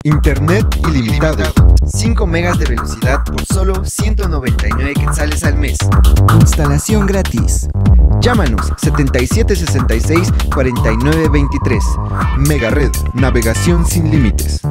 Internet ilimitado. 5 megas de velocidad por solo 199 quetzales al mes. Instalación gratis. Llámanos 7766 4923. Megared, navegación sin límites.